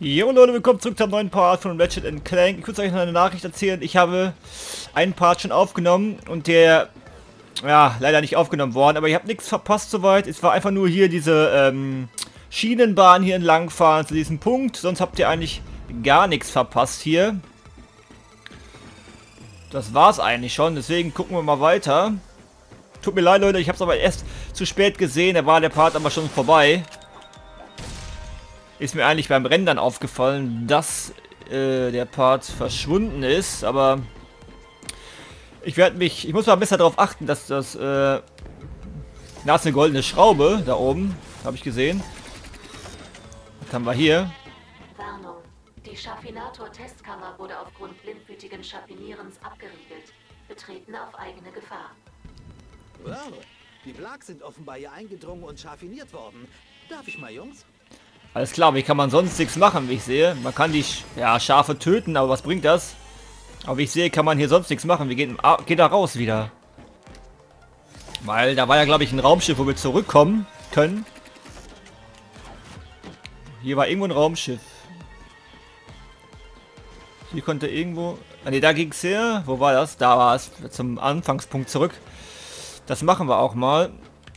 Jo Leute, willkommen zurück zum neuen Part von Ratchet Clank. Ich würde euch noch eine Nachricht erzählen. Ich habe einen Part schon aufgenommen und der, ja, leider nicht aufgenommen worden. Aber ich habe nichts verpasst soweit. Es war einfach nur hier diese Schienenbahn hier entlang fahren zu diesem Punkt. Sonst habt ihr eigentlich gar nichts verpasst hier. Das war's eigentlich schon. Deswegen gucken wir mal weiter. Tut mir leid, Leute. Ich habe es aber erst zu spät gesehen. Da war der Part aber schon vorbei. Ist mir eigentlich beim Rendern aufgefallen, dass der Part verschwunden ist, aber ich muss mal besser darauf achten, dass das, da ist eine goldene Schraube, da oben, habe ich gesehen. Was haben wir hier? Warnung. Die Schaffinator-Testkammer wurde aufgrund blindwütigen Schapinierens abgeriegelt. Betreten auf eigene Gefahr. Wow, die Blargs sind offenbar hier eingedrungen und schaffiniert worden. Darf ich mal, Jungs? Alles klar, wie kann man sonst nichts machen, wie ich sehe? Man kann die Schafe töten, aber was bringt das? Aber wie ich sehe, kann man hier sonst nichts machen. Wir gehen da raus wieder. Weil da war ja, glaube ich, ein Raumschiff, wo wir zurückkommen können. Hier war irgendwo ein Raumschiff. Hier konnte irgendwo... Ah ne, da ging es her. Wo war das? Da war es. Zum Anfangspunkt zurück. Das machen wir auch mal.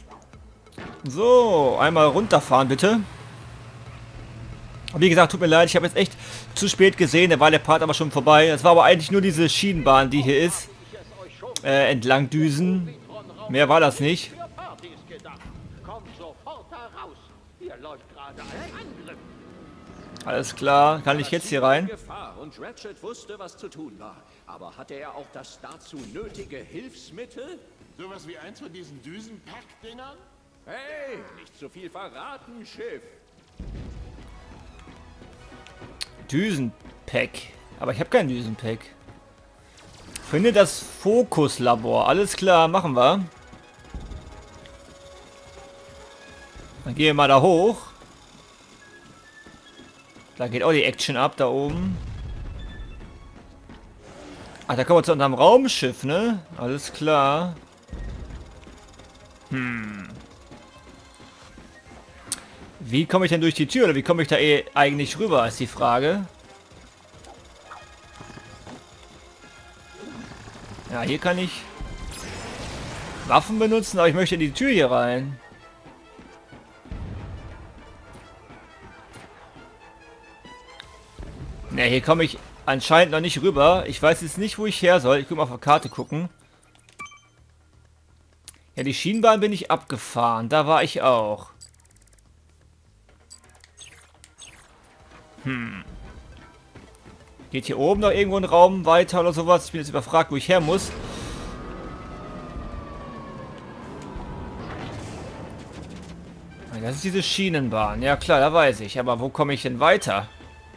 So, einmal runterfahren, bitte. Wie gesagt, tut mir leid, ich habe jetzt echt zu spät gesehen, da war der Part aber schon vorbei. Das war aber eigentlich nur diese Schienenbahn, die hier ist. Entlang düsen. Mehr war das nicht. Alles klar, kann ich jetzt hier rein? Und Ratchet wusste, was zu tun war. Aber hatte er auch das dazu nötige Hilfsmittel? Sowas wie eins von diesen Düsenpack-Dingern? Hey, nicht zu viel verraten, Schiff. Düsenpack. Aber ich habe kein Düsenpack. Finde das Fokuslabor. Alles klar, machen wir. Dann gehen wir mal da hoch. Da geht auch die Action ab, da oben. Ach, da kommen wir zu unserem Raumschiff, ne? Alles klar. Wie komme ich denn durch die Tür? Oder wie komme ich da eigentlich rüber, ist die Frage. Ja, hier kann ich Waffen benutzen, aber ich möchte in die Tür hier rein. Ne, hier komme ich anscheinend noch nicht rüber. Ich weiß jetzt nicht, wo ich her soll. Ich gucke mal auf der Karte gucken. Ja, die Schienenbahn bin ich abgefahren. Da war ich auch. Geht hier oben noch irgendwo ein Raum weiter oder sowas? Ich bin jetzt überfragt, wo ich her muss. Das ist diese Schienenbahn. Ja klar, da weiß ich. Aber wo komme ich denn weiter?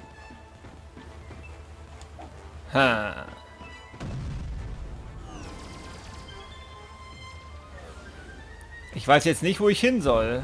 Ich weiß jetzt nicht, wo ich hin soll.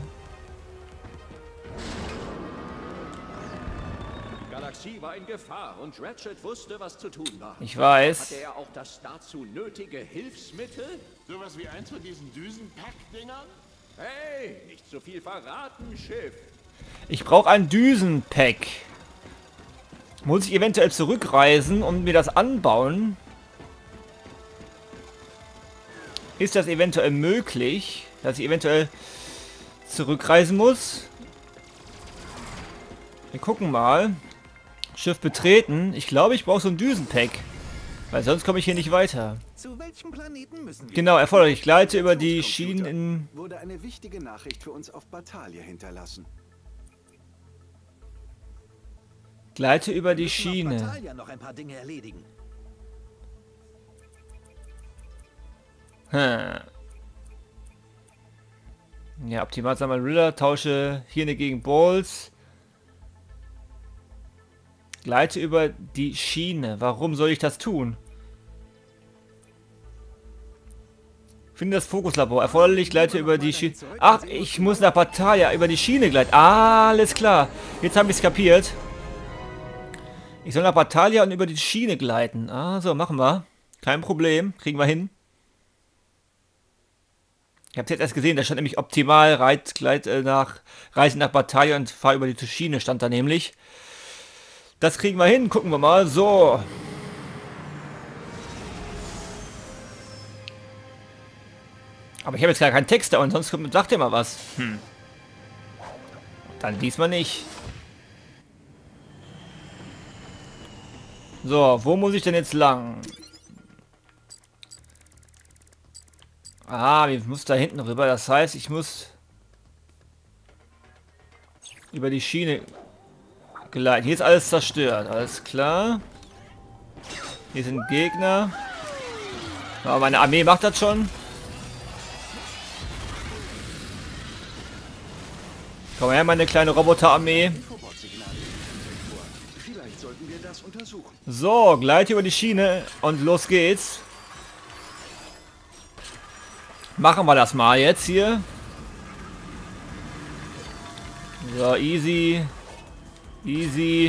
Die war in Gefahr und Ratchet wusste, was zu tun war. Ich weiß. Hatte er auch das dazu nötige Hilfsmittel? Sowas wie eins von diesen Düsenpack-Dingern? Hey, nicht zu viel verraten, Schiff. Ich brauche ein Düsenpack. Muss ich eventuell zurückreisen und mir das anbauen? Ist das eventuell möglich, dass ich eventuell zurückreisen muss? Wir gucken mal. Schiff betreten. Ich glaube, ich brauche so ein Düsenpack. Weil sonst komme ich hier nicht weiter. Zu welchem Planeten müssen wir? Genau, erforderlich. Gleite über die Schienen in... Wurde eine wichtige Nachricht für uns auf Batalia hinterlassen. Gleite über die Auf Schiene. Batalia noch ein paar Dinge erledigen. Ja, optimal sammeln Riddler. Tausche Hirne gegen Balls. Gleite über die Schiene. Warum soll ich das tun? Finde das Fokuslabor. Erforderlich, gleite über die Schiene. Ach, ich muss nach Batalia über die Schiene gleiten. Alles klar. Jetzt habe ich es kapiert. Ich soll nach Batalia und über die Schiene gleiten. Ah, so, machen wir. Kein Problem. Kriegen wir hin. Ich habe es jetzt erst gesehen. Da stand nämlich optimal Reisen nach Batalia und fahr über die Schiene. Stand da nämlich. Das kriegen wir hin. Gucken wir mal. So. Aber ich habe jetzt gar keinen Text da und sonst sagt ihr mal was. Dann diesmal nicht. So, wo muss ich denn jetzt lang? Ah, ich muss da hinten rüber. Das heißt, ich muss über die Schiene gleiten. Hier ist alles zerstört. Alles klar. Hier sind Gegner. Aber meine Armee macht das schon. Komm her, meine kleine Roboterarmee. Vielleicht sollten wir das untersuchen. So, gleite über die Schiene und los geht's. Machen wir das mal jetzt hier. So, easy. Easy.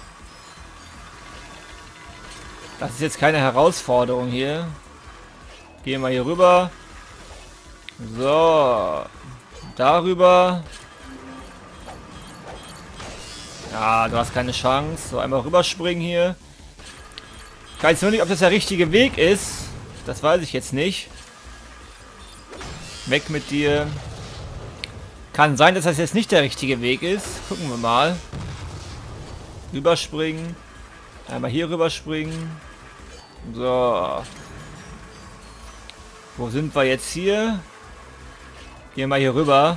Das ist jetzt keine Herausforderung hier. Gehen wir hier rüber. So. Darüber. Ja, du hast keine Chance. So, einmal rüberspringen hier. Ich weiß nur nicht, ob das der richtige Weg ist. Das weiß ich jetzt nicht. Weg mit dir. Kann sein, dass das jetzt nicht der richtige Weg ist. Gucken wir mal. Rüberspringen. Einmal hier rüberspringen. So. Wo sind wir jetzt hier? Gehen wir hier rüber.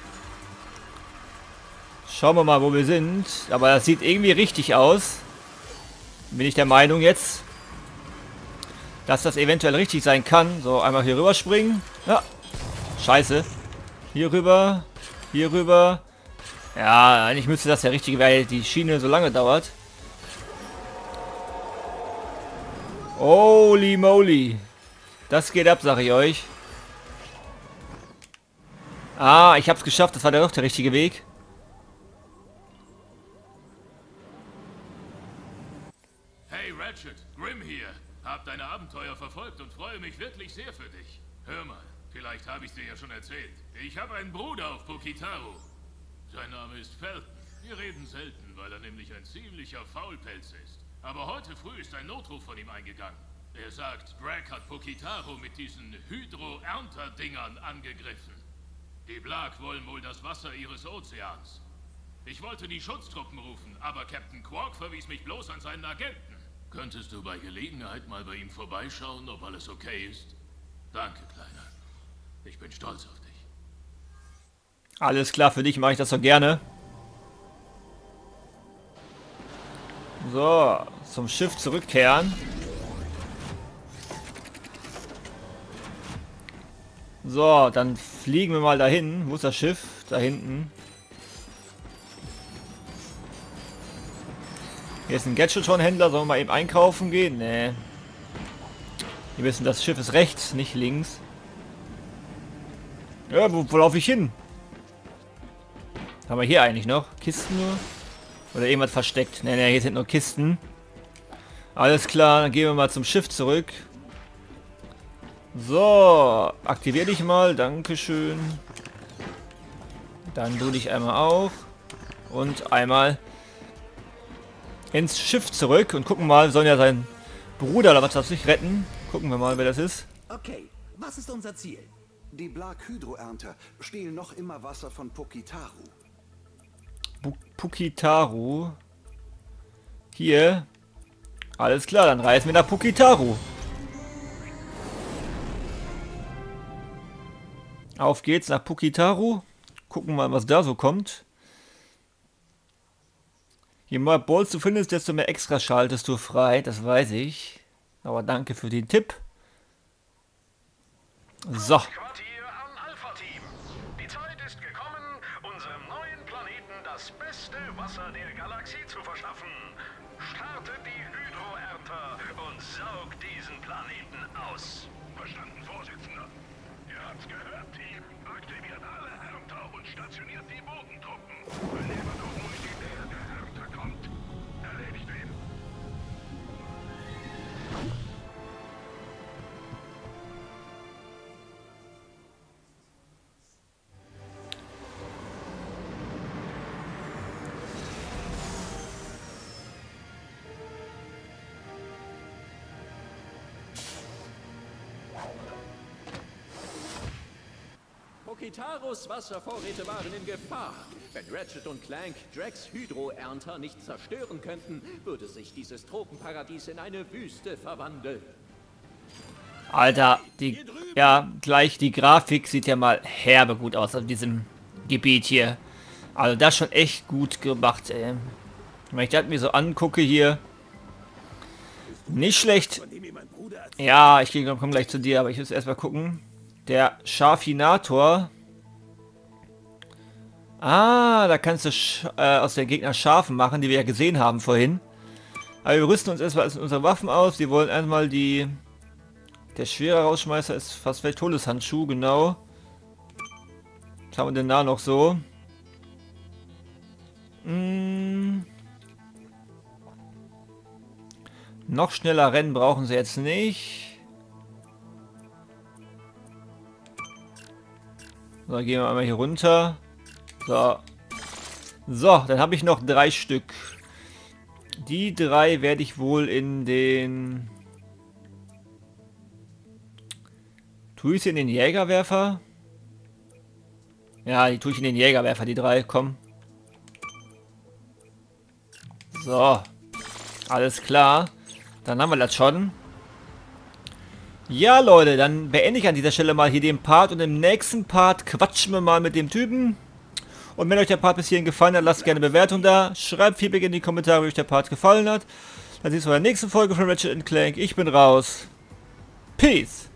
Schauen wir mal, wo wir sind. Aber das sieht irgendwie richtig aus. Bin ich der Meinung jetzt, dass das eventuell richtig sein kann. So, einmal hier rüber springen. Ja. Scheiße. Hier rüber. Hier rüber. Ja, eigentlich müsste das der richtige, weil die Schiene so lange dauert. Holy moly. Das geht ab, sage ich euch. Ah, ich hab's geschafft. Das war doch der richtige Weg. Hey Ratchet, Grim hier. Hab deine Abenteuer verfolgt und freue mich wirklich sehr für dich. Hör mal, vielleicht habe ich dir ja schon erzählt. Ich habe einen Bruder auf Pokitaru. Sein Name ist Felton. Wir reden selten, weil er nämlich ein ziemlicher Faulpelz ist. Aber heute früh ist ein Notruf von ihm eingegangen. Er sagt, Drag hat Pokitaru mit diesen Hydro-Ernter-Dingern angegriffen. Die Blag wollen wohl das Wasser ihres Ozeans. Ich wollte die Schutztruppen rufen, aber Captain Quark verwies mich bloß an seinen Agenten. Könntest du bei Gelegenheit mal bei ihm vorbeischauen, ob alles okay ist? Danke, Kleiner. Ich bin stolz auf dich. Alles klar, für dich mache ich das so gerne. So, zum Schiff zurückkehren. So, dann fliegen wir mal dahin. Wo ist das Schiff? Da hinten. Hier ist ein Gadget-Händler. Sollen wir mal eben einkaufen gehen? Nee. Wir wissen, das Schiff ist rechts, nicht links. Ja, wo laufe ich hin? Haben wir hier eigentlich noch? Kisten nur? Oder irgendwas versteckt? Ne, hier sind nur Kisten. Alles klar, dann gehen wir mal zum Schiff zurück. So, aktivier dich mal, dankeschön. Dann du dich einmal auf. Und einmal ins Schiff zurück. Und gucken mal, wir sollen ja seinen Bruder oder was das sich retten. Gucken wir mal, wer das ist. Okay, was ist unser Ziel? Die Blag-Hydroernter stehlen noch immer Wasser von Pokitaru. Pokitaru. Hier. Alles klar, dann reisen wir nach Pokitaru. Auf geht's nach Pokitaru. Gucken mal, was da so kommt. Je mehr Balls du findest, desto mehr extra schaltest du frei. Das weiß ich. Aber danke für den Tipp. So. Quartier an Alpha-Team. Die Zeit ist gekommen, unserem neuen Planeten das beste Wasser der Galaxie zu verschaffen. Startet die Hydroernter und saugt diesen Planeten aus. Verstanden, Vorsitzender. Ihr habt's gehört, Team. Aktiviert alle Ernter und stationiert die Bodentruppen. Wenn jemand auf Multiplayer der Ernter kommt, erledigt ihn. Pokitaros Wasservorräte waren in Gefahr. Wenn Ratchet und Clank Drax Hydro-Ernter nicht zerstören könnten, würde sich dieses Tropenparadies in eine Wüste verwandeln. Alter, gleich die Grafik sieht ja mal herbe gut aus auf diesem Gebiet hier. Also das schon echt gut gemacht, ey. Wenn ich das mir so angucke hier. Nicht schlecht. Ja, ich komme gleich zu dir, aber ich muss erstmal gucken. Der Schafinator. Ah, da kannst du aus den Gegnern Schafen machen, die wir ja gesehen haben vorhin. Aber wir rüsten uns erstmal unsere Waffen aus. Wir wollen erstmal die... Der schwere Rausschmeißer ist fast wie Todeshandschuh, genau. Was haben wir denn da noch so? Noch schneller rennen brauchen sie jetzt nicht. So, gehen wir einmal hier runter. So. So, dann habe ich noch 3 Stück. Die 3 werde ich wohl in den... Tue ich sie in den Jägerwerfer? Ja, die tue ich in den Jägerwerfer, die 3, komm. So. Alles klar. Dann haben wir das schon. Ja, Leute, dann beende ich an dieser Stelle mal hier den Part und im nächsten Part quatschen wir mal mit dem Typen. Und wenn euch der Part bis hierhin gefallen hat, lasst gerne eine Bewertung da. Schreibt Feedback in die Kommentare, wie euch der Part gefallen hat. Dann sehen wir uns in der nächsten Folge von Ratchet & Clank. Ich bin raus. Peace.